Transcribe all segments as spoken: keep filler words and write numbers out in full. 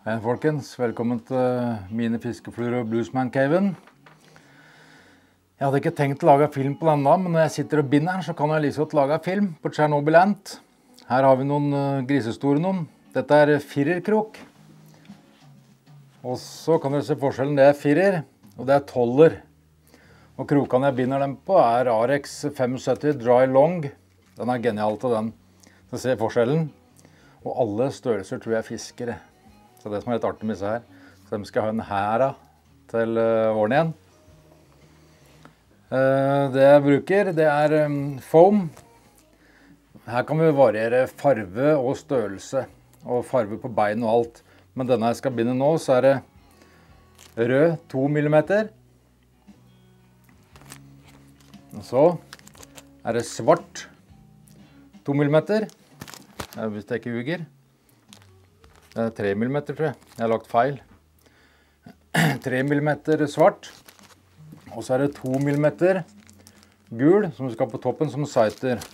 Hei folkens, velkommen til mine fiskefluer og Bluesman-caven. Jeg hadde ikke tenkt å lage film på denne, men når jeg sitter og binder den, så kan jeg liksom lage film på Chernobyl-ant. Her har vi noen grisestore noen. Dette er firerkrok. Og så kan dere se forskjellen, det er firer, og det er toller. Og krokene jeg binder dem på er Arex syttifem Dry Long. Den er genial til den. Så ser forskjellen. Og alle størrelser tror jeg fisker. Så det som er litt artig med disse her, så de skal ha en hæra til våren igjen. Det jeg bruker, det er foam. Her kan vi variere farve og størrelse, og farve på bein og alt. Men denne jeg skal binde nå, så er det rød to millimeter. Og så er det svart to millimeter, hvis det ikke uger. Det er tre millimeter, tror jeg. Jeg har lagt feil. tre millimeter svart. Og så er det to millimeter gul, som skal på toppen som sighter.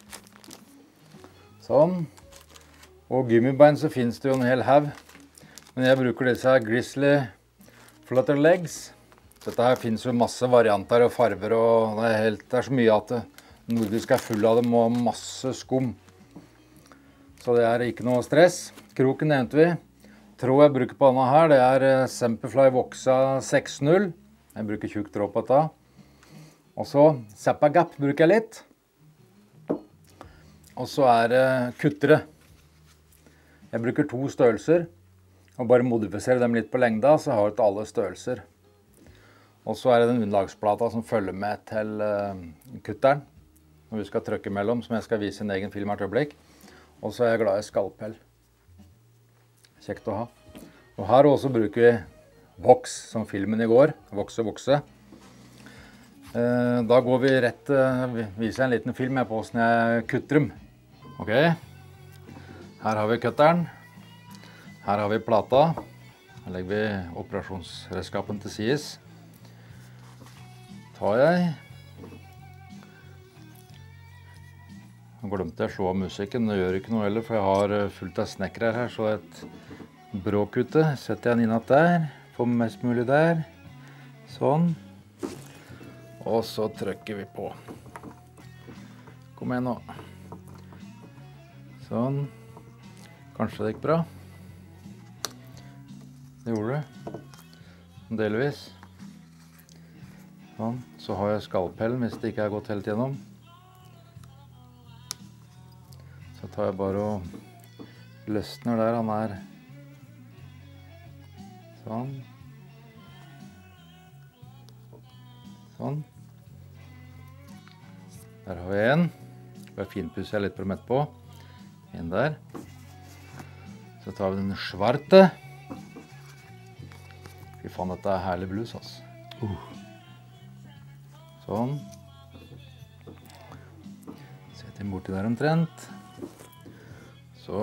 Sånn. Og gummibein så finnes det jo en hel haug. Men jeg bruker disse her Grizzly Flutter Legs. Dette her finnes jo masse varianter og farver, og det er, helt, det er så mye at det nordisk er full av dem og masse skum. Så det er ikke noe stress. Kroken nevnte vi. Tråd jeg bruker på denne her, det er Semperfly Voxa seks null. Jeg bruker tjukk tråd på dette. Og så Zappa Gap bruker jeg litt. Og så er det kuttere. Jeg bruker to størrelser. Og bare modifiserer dem litt på lengda, så har jeg til alle størrelser. Og så er det den underlagsplata som følger med til kutteren. Når vi skal trykke mellom, som jeg skal vise en egen film her til øyeblikk. Og så er jeg glad i skalpell. Kjekt å ha. Og her også bruker vi voks, som filmen i går. Vokse, vokse. Da går vi rett, viser jeg en liten film her på hvordan jeg kutter dem. Ok. Her har vi kutteren. Her har vi plata. Her legger vi operasjonsredskapen til sides. Tar jeg. Nå glemte jeg å slå av musikken, det gjør ikke noe heller, for jeg har fullt av snekkere her, så et bråkute setter jeg den innat der, får mest mulig der, sånn, og så trykker vi på. Kom igjen nå. Sånn, kanskje det gikk bra. Det gjorde det, delvis. Sånn, så har jeg skalpellen hvis det ikke har gått helt gjennom. Så tar jeg bare og løsner der han er. Sånn. Sånn. Der har vi en. Bare finpusser jeg litt på dem etterpå. En der. Så tar vi den svarte. Fy faen, dette er herlig blues, altså. Uh. Sånn. Sett den borti der omtrent. Så.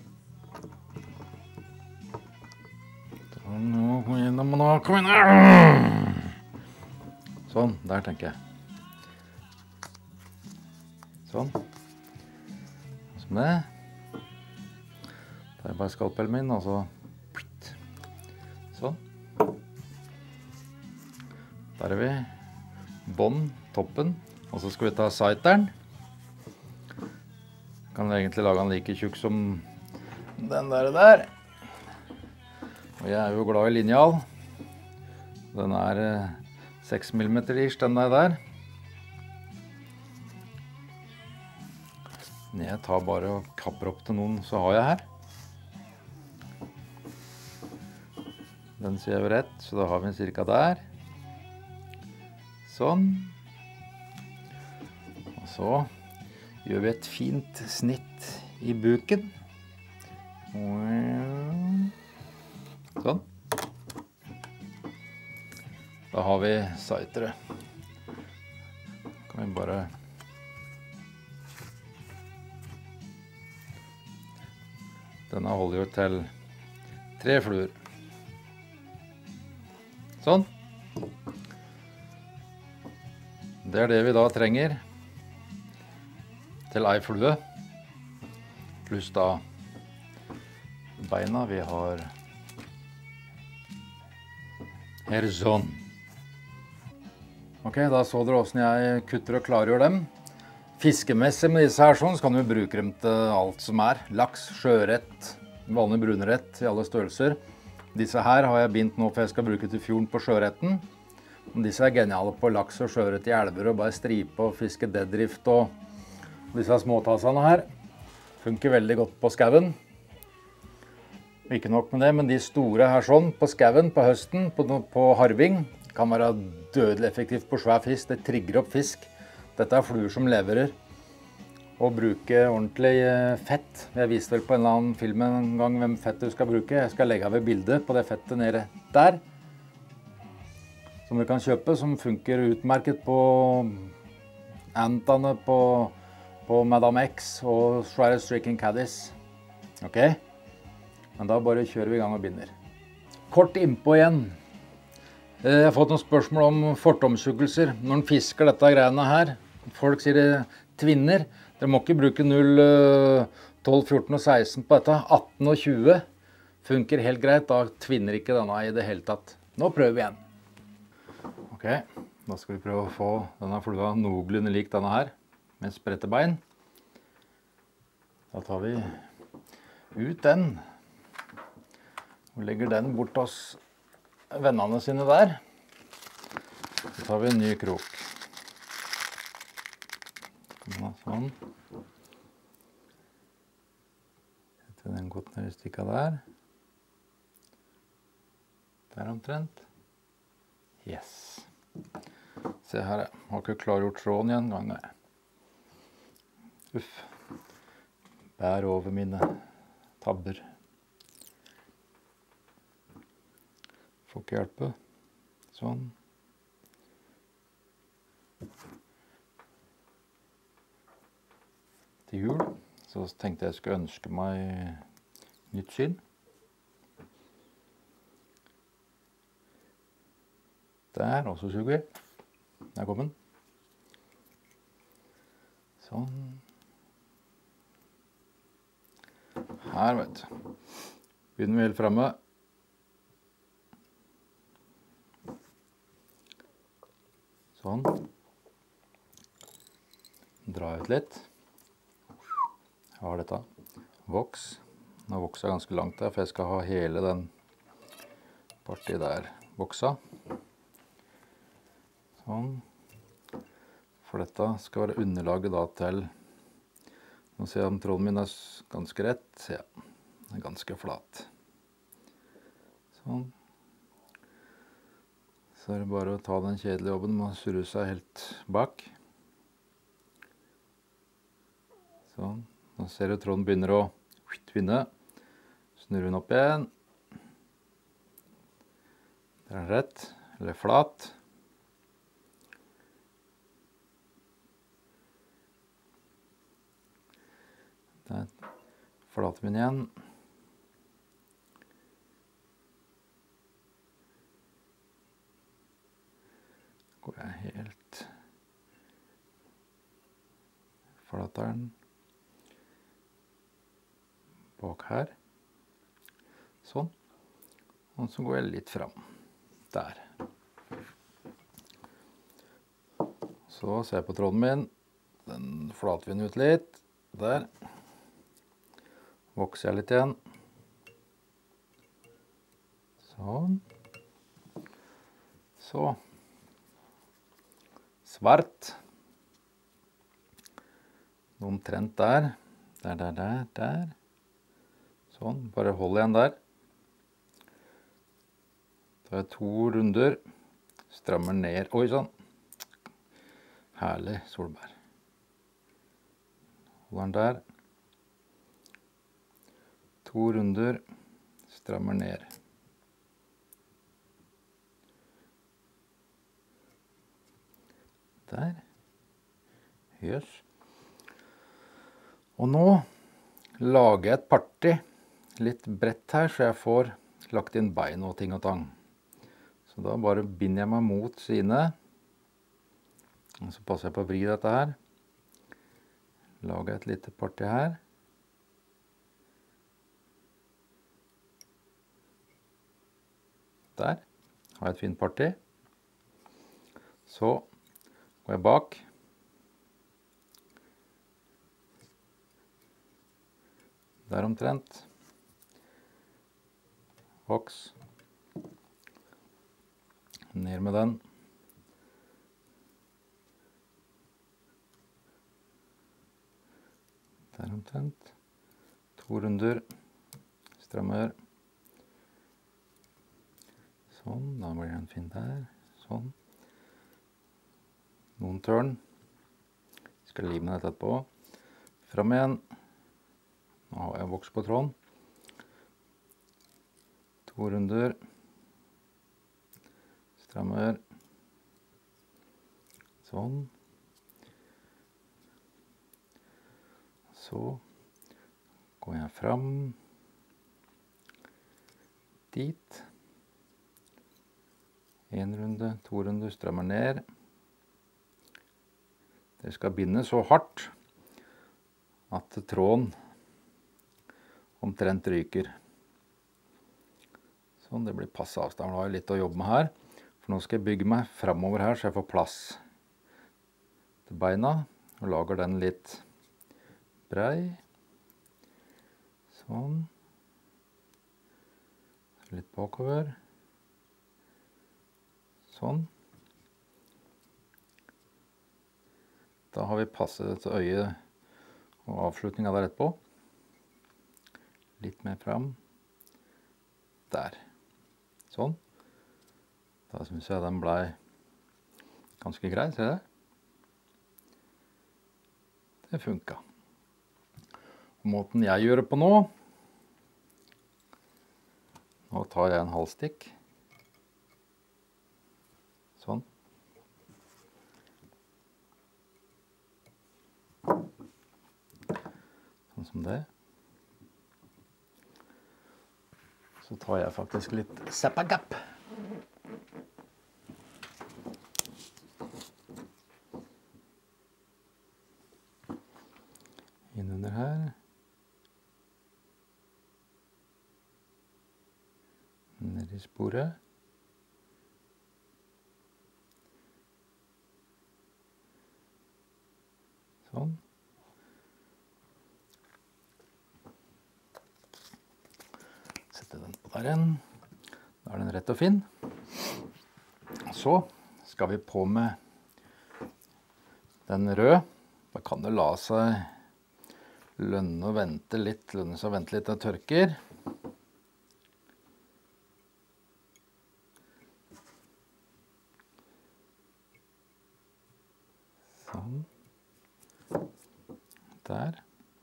Nå, kom igjen, nå, kom igjen. Sånn, der tenker jeg. Sånn. Som det. Da er bare skalpellen min, og så. Sånn. Der er vi. Bånd, toppen. Og så skal vi ta sighteren. Kan egentlig lage den like tjukk som den der der. Og jeg er jo glad i linjal. Den er seks millimeter ish, den der der. Jeg tar bare og kapper opp til noen, så har jeg her. Den ser jeg jo rett, så da har vi en cirka der. Sånn. Og så gjør vi et fint snitt i buken. Sånn. Da har vi sightere. Kan vi bare Denne holder jo til tre fluer. Sånn. Det er det vi da trenger til ei flue, pluss da beina. Vi har Her sånn. Ok, da så dere hvordan jeg kutter og klargjør dem. Fiskemessig med disse her sånn, så kan du bruke dem til alt som er. Laks, sjørett, vanlig brunrett i alle størrelser. Disse her har jeg bindt nå, for jeg skal bruke til fjorden på sjøretten. Disse er geniale på laks og sjørett i elver, og bare stripe og fiske deadrift, og disse småtassene her funker veldig godt på skauen. Ikke nok med det, men de store her sånn, på skauen, på høsten, på, på harving, kan være dødelig effektivt på svær fisk. Det trigger opp fisk. Dette er fluer som leverer. Og bruke ordentlig fett. Jeg viste vel på en eller annen film en gang hvem fett du skal bruke. Jeg skal legge av et bilde på det fettet nede der. Som du kan kjøpe, som funker utmerket på antene på, på Madame X og Shredder Striking Caddies. Ok? Men da bare kjører vi i gang og binder. Kort innpå igjen. Jeg har fått noen spørsmål om fortomsukkelser. Når man fisker dette greiene her, folk sier det tvinner. Dere må ikke bruke null, tolv, fjorten og seksten på dette. atten og tjue funker helt greit. Da tvinner ikke denne i det hele tatt. Nå prøver vi igjen. Ok, da skal vi prøve å få denne flua noenlunde lik denne her, med spredte bein. Da tar vi ut den. Og legger den bort hos vennene sine der. Så tar vi en ny krok. Sånn. Setter den godt ned i stikka der. Der omtrent. Yes. Se her, jeg har ikke klargjort tråden igjen gang. Uff. Bær over mine tabber. Får ikke hjelpe. Sånn. Til jul. Så tenkte jeg skulle ønske meg nytt skinn. Der, og så suger vi. Der kom den. Sånn. Her, vet du. Begynner vi helt fremme. Sånn. Dra ut litt. Jeg har dette. Voks. Nå vokser jeg ganske langt der, for jeg skal ha hele den partiet der voksa. Sånn. For dette skal være underlaget da til, nå ser jeg om tråden min er ganske rett, ja, den er ganske flat. Sånn. Så er det bare å ta den kjedelige jobben med å surre seg helt bak. Sånn. Nå ser du tråden begynner å tvinne. Snurrer den opp igjen. Der er den rett, eller flat. Der flater vi den igjen. Går jeg helt flater den bak her. Sånn. Og så går jeg litt fram. Der. Så ser jeg på tråden min. Den flater vi ut litt. Der. Vokser jeg litt igjen. Sånn. Så. Svart. Omtrent der. Der, der, der, der. Sånn, bare hold igjen der. Tar jeg to runder. Strammer ned. Oi, sånn. Herlig solbær. Holder den der. To runder. Strammer ned. Der. Jøss. Og nå lager jeg et parti litt bredt her, så jeg får lagt inn bein og ting og tang. Så da bare binder jeg meg mot sine. Og så passer jeg på å vri dette her. Lager jeg et lite parti her. Der. har jeg et fint parti. Så går jeg bak. Der omtrent. Voks. Ned med den. Der omtrent. To runder. Strammer. Sånn, da blir den fin der. Sånn. Noen tørn. Skal lime dette etterpå. Fram igjen. Nå har jeg voks på tråden. To runder. Strammer. Sånn. Så går jeg fram. Dit. En runde, to runder, strammer ned. Det skal binde så hardt at tråden omtrent ryker. Sånn, det blir passe avstand. Da har jeg litt å jobbe med her. For nå skal jeg bygge meg fremover her, så jeg får plass til beina. Og lager den litt brei. Sånn. Litt bakover. Sånn. Da har vi passet dette øyet og avslutningen der etterpå. Litt mer fram. Der. Sånn. Da synes jeg den ble ganske grei, ser du? Det funket. Måten jeg gjør det på nå, nå tar jeg en halvstikk. Sånn. Sånn som det. Så tar jeg faktisk litt Zap-A-Gap. Inn under her. Ned i sporet. Sånn. Sette den på der igjen. Da er den rett og fin. Så skal vi på med den røde. Da kan det la seg lønne og vente litt, lønne seg og vente litt til det tørker. Sånn. Der.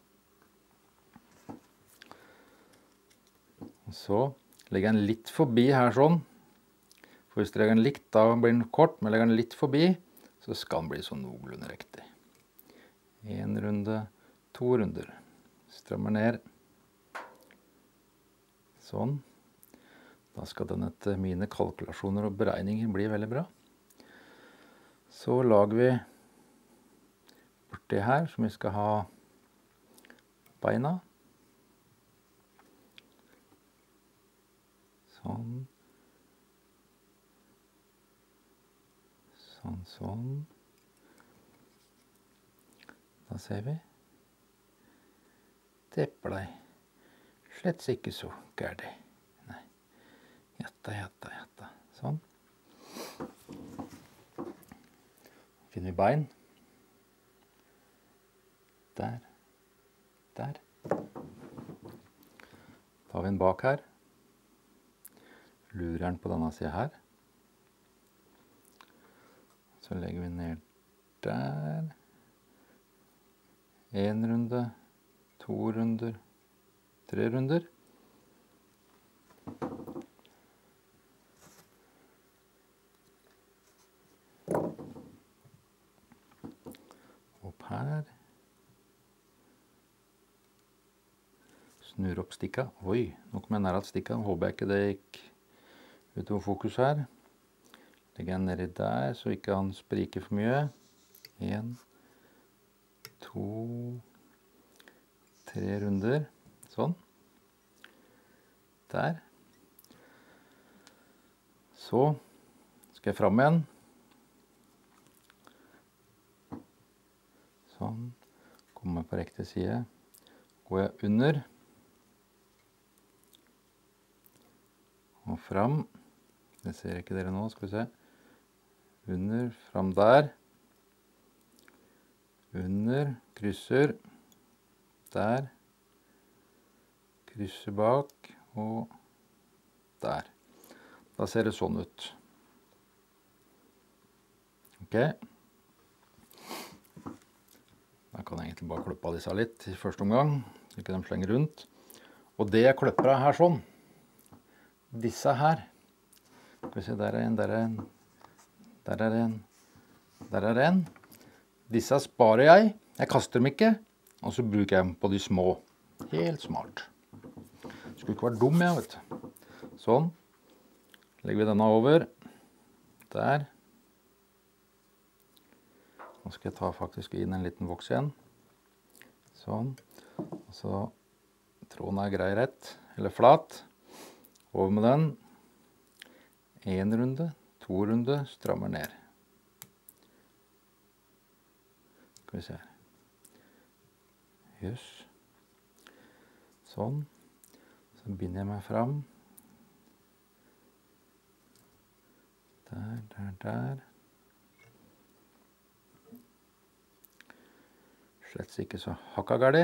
Og så legger jeg den litt forbi her sånn. For hvis du legger den litt, da blir den kort, men legger den litt forbi, så skal den bli sånn noenlunde riktig. En runde, to runder. Strammer ned. Sånn. Da skal den etter mine kalkulasjoner og beregninger bli veldig bra. Så lager vi borti her, som vi skal ha beina. Sånn. Sånn, sånn. Da ser vi. Det blei slett ikke så gærent. Nei. Jatta, jatta, jatta. Sånn. Finner vi bein. Der. Der. Da har vi en bak her. Lurer den på denne siden her. Så legger vi ned der. En runde, to runder, tre runder. Opp her. Snur opp stikka. Oi, nå kom jeg nær at stikka. Håper jeg ikke det gikk utover fokus her. Legger jeg nedi der, så ikke han spriker for mye. En, to, tre runder. Sånn. Der. Så Skal jeg fram igjen. Sånn. Kommer på riktig side. Går jeg under. Og fram. Det ser ikke dere nå, skal vi se. Under, fram der. Under, krysser. Der. Krysser bak, og der. Da ser det sånn ut. Ok. Da kan jeg egentlig bare klippe av disse litt i første omgang, så ikke de slenger rundt. Og det jeg klipper av her sånn, disse her, skal vi se, der er en, der er en, der er en, der er en. Disse sparer jeg, jeg kaster dem ikke, og så bruker jeg dem på de små. Helt smart. Skulle ikke vært dum, jeg, vet du. Sånn. Legger vi denne over. Der. Nå skal jeg ta faktisk inn en liten voks igjen. Sånn. Og så tråden er grei rett, eller flat. Over med den. En runde, to runde, strammer ned. Skal vi se her. Jøss. Sånn. Så binder jeg meg fram. Der, der, der. Slett ikke så hakka gærlig.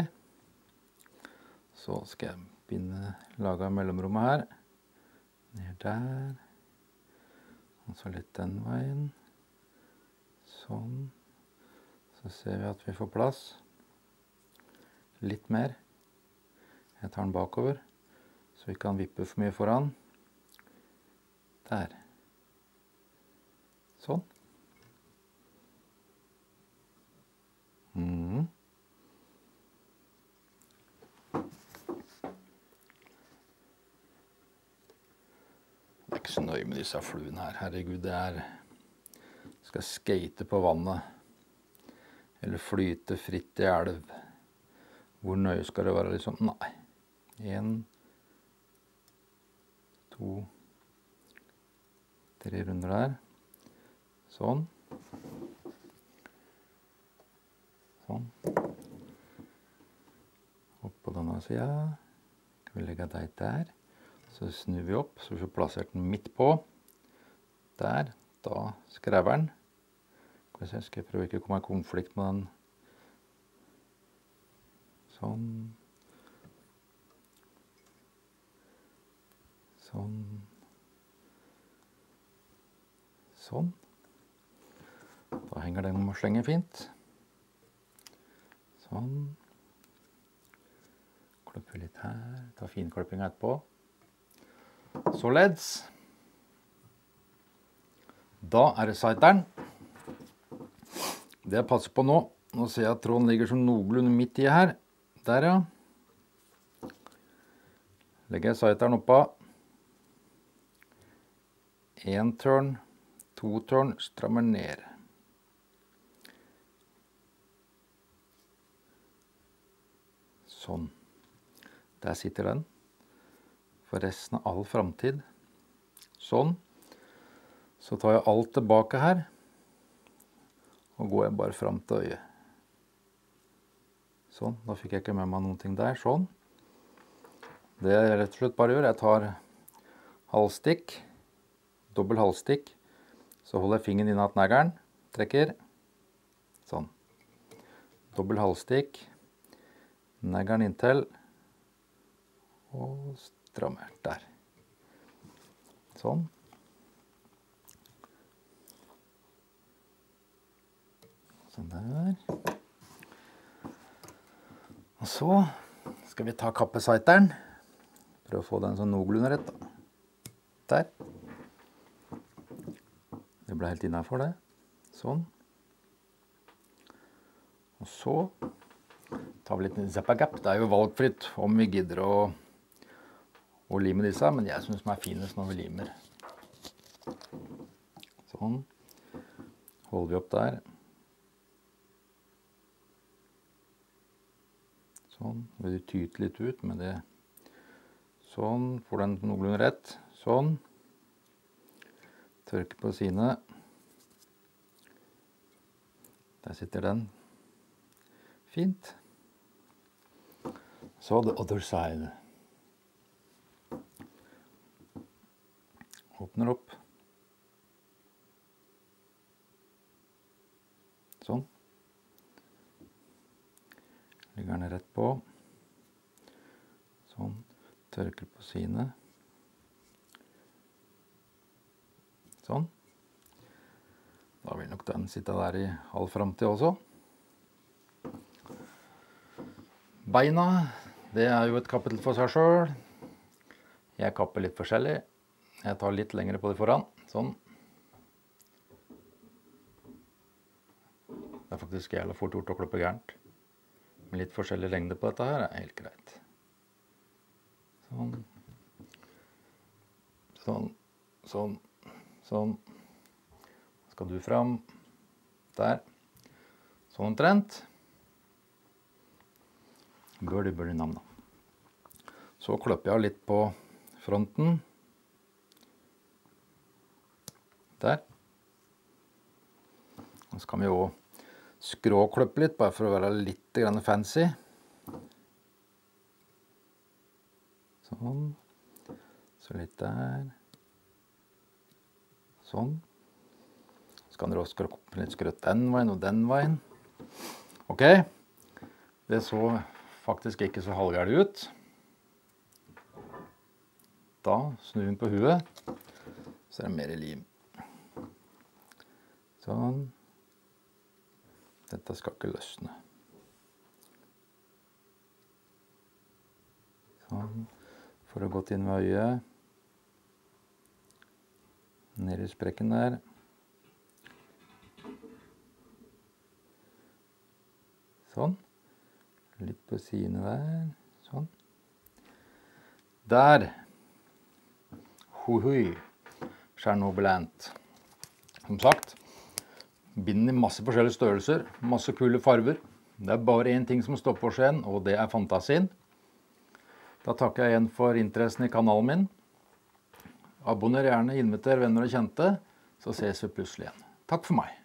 Så skal jeg binde, lage mellomrommet her. Ned der. Og så litt den veien. Sånn. Så ser vi at vi får plass. Litt mer. Jeg tar den bakover, så vi kan vippe for mye foran. Der. Sånn. Mm. Det er ikke så nøye med disse fluene her. Herregud, det er... Skal skate på vannet. Eller flyte fritt i elv. Hvor nøye skal det være, liksom? Nei. En, to, tre runder der. Sånn. Sånn. Opp på denne siden. Kan vi legge deg der. Så snur vi opp, så vi får plassert den midt på. Der. Da skrever den. Skal jeg prøve ikke å komme i konflikt med den. Sånn. Sånn. Sånn. Da henger den og slenger fint. Sånn. Klipper litt her. Ta finklipping etterpå. Således. Da er det sighteren. Det jeg passer på nå, nå ser jeg at tråden ligger som noenlunde midt i her. Der, ja. Legger jeg sighteren oppa. En tørn, to tørn, strammer ned. Sånn. Der sitter den. For resten av all fremtid. Sånn. Så tar jeg alt tilbake her. Og går jeg bare frem til øyet. Sånn, da fikk jeg ikke med meg noen ting der, sånn. Det jeg rett og slett bare gjør, jeg tar halvstikk, dobbelt halvstikk, så holder jeg fingeren innat neglen, trekker, sånn. Dobbelt halvstikk, neglen inntil, og strammer der. Sånn. Sånn der. Og så skal vi ta kappesighteren. Prøve å få den sånn noenlunde rett da. Der. Det ble helt innenfor det. Sånn. Og så tar vi litt Zap-A-Gap. Det er jo valgfritt om vi gidder å, å lime disse, men jeg synes de er finest når vi limer. Sånn. Holder vi opp der. Sånn, vil du tyte litt ut med det. Sånn, får den noenlunde rett. Sånn. Tørker på sine. Der sitter den. Fint. Så the other side. Åpner opp. Sånn. Legger den rett på. Sånn. Tørker på sine. Sånn. Da vil nok den sitte der i all fremtid også. Beina, det er jo et kapittel for seg selv. Jeg kapper litt forskjellig. Jeg tar litt lengre på det foran. Sånn. Det er faktisk jævla fort gjort å klippe gærent. Med litt forskjellig lengde på dette her er helt greit. Sånn. Sånn. Sånn. Sånn. Skal du fram. Der. Sånn omtrent. Birdie, birdie navn da. Så klipper jeg litt på fronten. Der. Og så kan vi jo skråklippe litt, bare for å være litt grann fancy. Sånn. Så litt der. Sånn. Så kan dere også skråklippe litt skrøtt den veien og den veien. Ok. Det så faktisk ikke så halvgærlig ut. Da snur vi på huet. Så er det mer lim. Sånn. Dette skal ikke løsne. Sånn. For å gå inn ved øyet. Ned i sprekken der. Sånn. Litt på sidene der. Sånn. Der. Hui-hui. Chernobylant. Som sagt, bind i masse forskjellige størrelser, masse kule farver. Det er bare en ting som står på seg igjen, og det er fantasien. Da takker jeg igjen for interessen i kanalen min. Abonner gjerne, inviter venner og kjente, så ses vi plutselig igjen. Takk for meg.